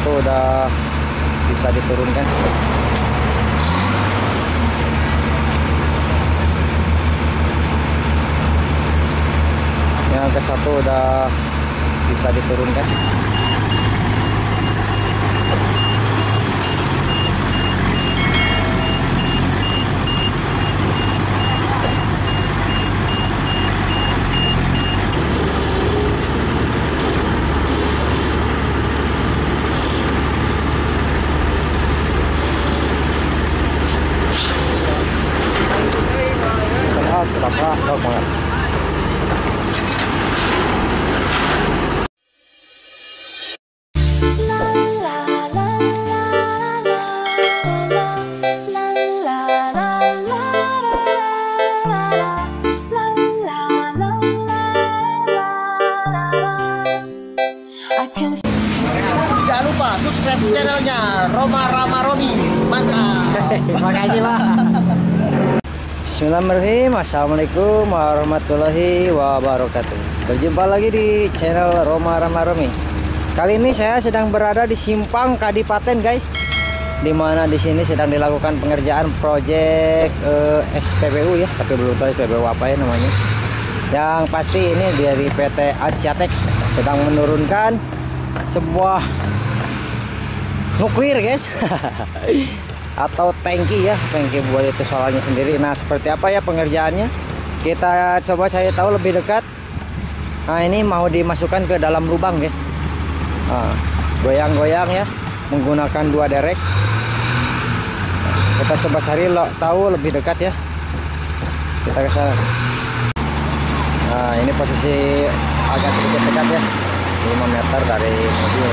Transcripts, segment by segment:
satu udah bisa diturunkan. Yang ke satu udah bisa diturunkan. Jangan lupa subscribe channelnya Roma Rama Romi. Mantap. Makasih Pak. Bismillahirrahmanirrahim. Assalamualaikum warahmatullahi wabarakatuh. Berjumpa lagi di channel Roma Rama Romi. Kali ini saya sedang berada di Simpang Kadipaten guys, dimana di sini sedang dilakukan pengerjaan proyek SPBU ya, tapi belum tahu SPBU apa ya namanya. Yang pasti ini dari PT Asiatex sedang menurunkan sebuah nuklir guys atau tangki ya, tangki buat itu solarnya sendiri. Nah seperti apa ya pengerjaannya, kita coba cari tahu lebih dekat. Nah ini mau dimasukkan ke dalam lubang guys. Nah, goyang-goyang ya menggunakan 2 derek. Kita coba cari tahu lebih dekat ya, kita ke sana. Nah ini posisi agak sedikit dekat ya, 5 meter dari mobil.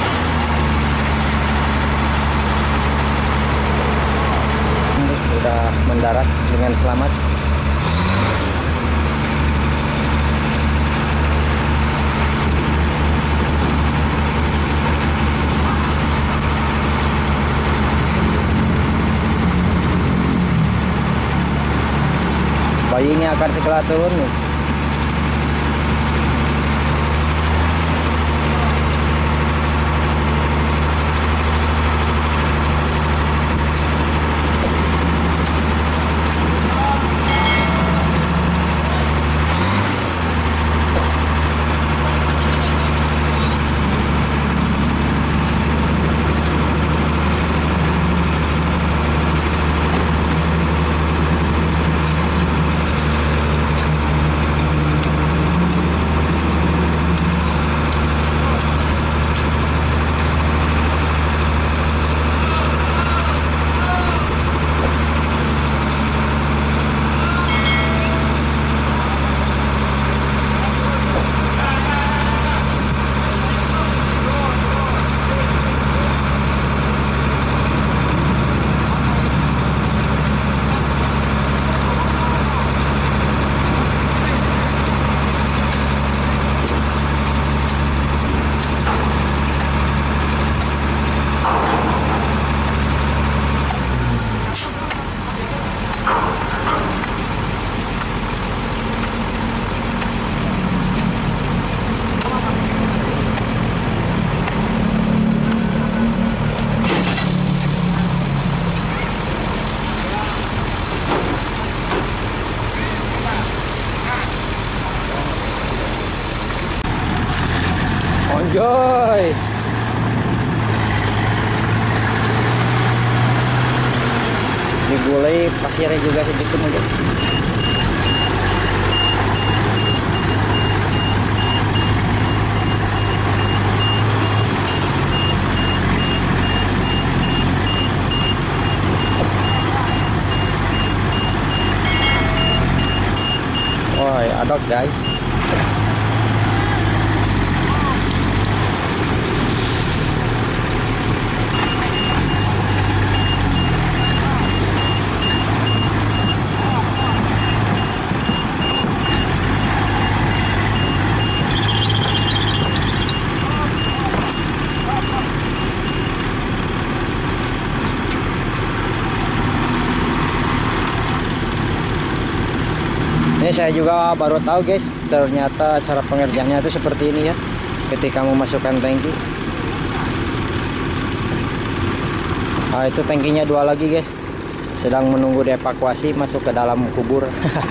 Ini sudah mendarat dengan selamat. Bayi ini akan segera turun nih. Enjoy. Digulai pasirnya juga sedikit aja. Wah, adok guys. Ini saya juga baru tahu guys, ternyata cara pengerjaannya itu seperti ini ya, ketika memasukkan tangki. Nah, itu tangkinya 2 lagi guys, sedang menunggu dievakuasi masuk ke dalam kubur.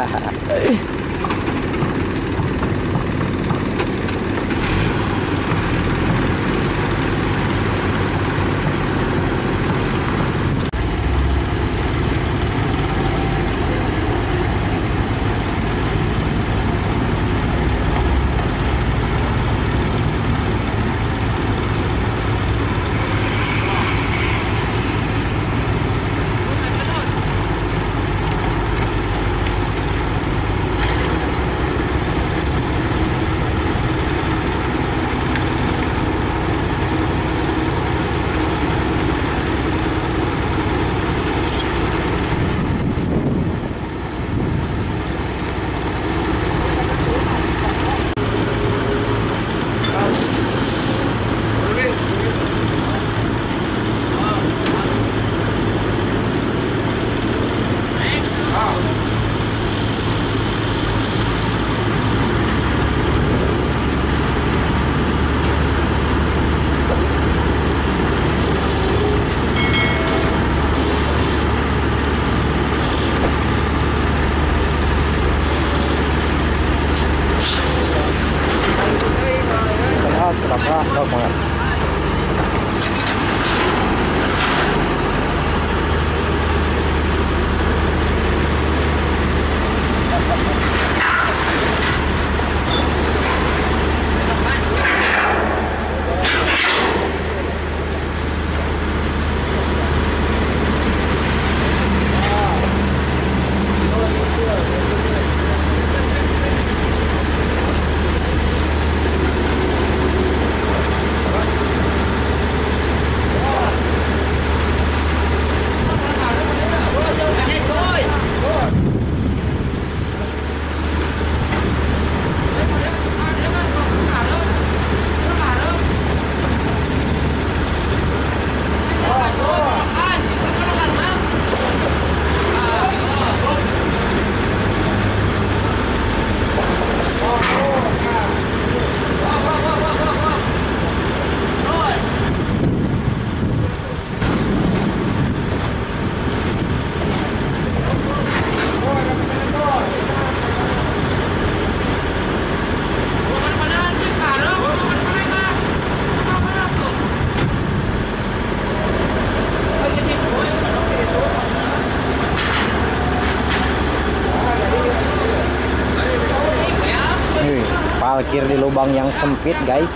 Parkir di lubang yang sempit guys.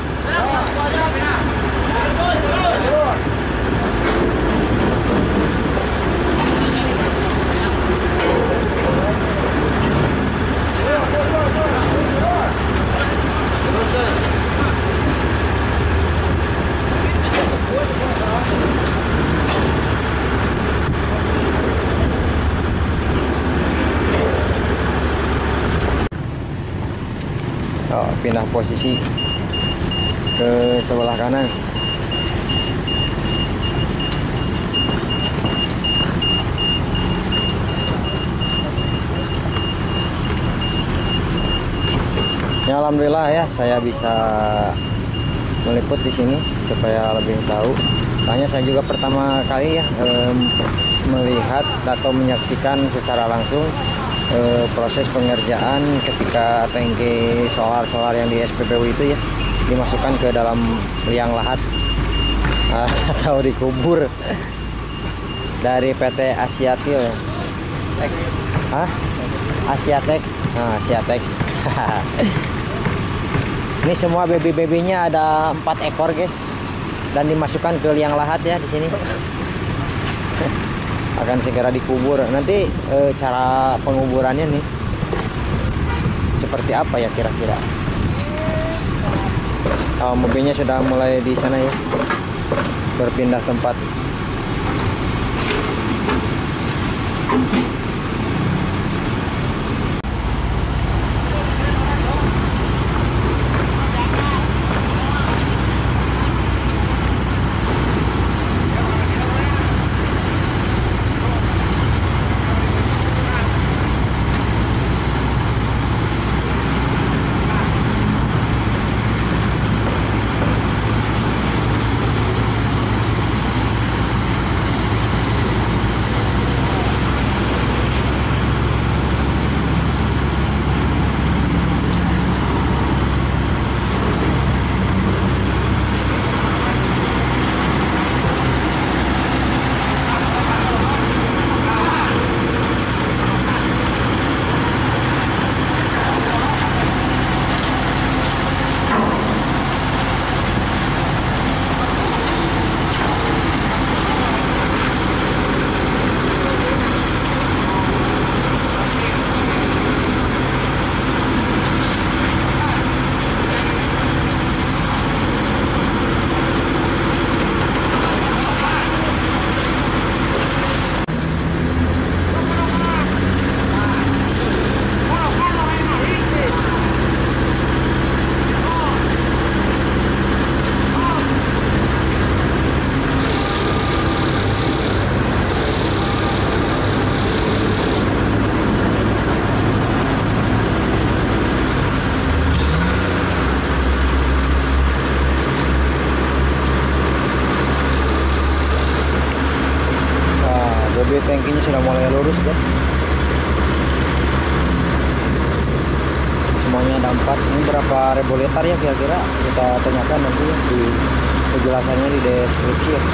Oh, pindah posisi ke sebelah kanan. Ya, alhamdulillah ya saya bisa meliput di sini supaya lebih tahu. Soalnya saya juga pertama kali ya melihat atau menyaksikan secara langsung proses pengerjaan ketika tangki solar yang di SPBU itu ya dimasukkan ke dalam liang lahat atau dikubur dari PT Asiatil ya. Asiatex. Nah, Asiatex. Ini semua baby-babynya ada 4 ekor guys, dan dimasukkan ke liang lahat ya di sini. Akan segera dikubur. Nanti cara penguburannya nih seperti apa ya kira-kira. Mobilnya sudah mulai di sana ya, berpindah tempat. tangkinya sudah mulai lurus guys. Semuanya ada 4. Ini berapa ribu liter ya kira-kira? Kita tanyakan nanti di penjelasannya di deskripsi ya.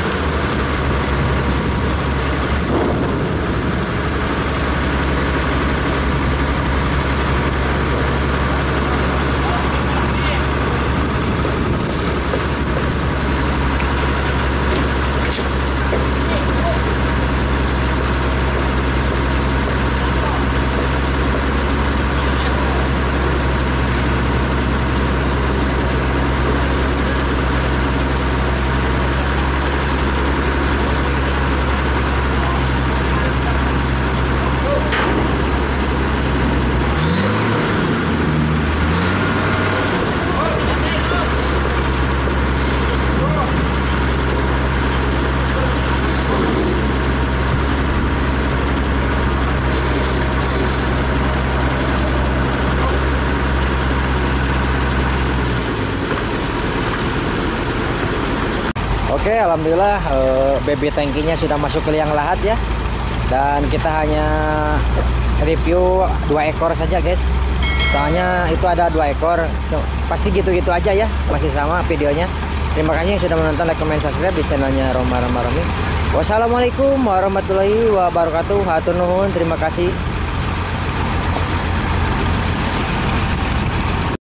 Oke, alhamdulillah BB tangkinya sudah masuk ke liang lahat ya. Dan kita hanya review 2 ekor saja guys. Soalnya itu ada 2 ekor. Pasti gitu-gitu aja ya, masih sama videonya. Terima kasih yang sudah menonton, like, comment, subscribe di channelnya Roma Rama Romi. Wassalamualaikum warahmatullahi wabarakatuh. Hatur nuhun, terima kasih.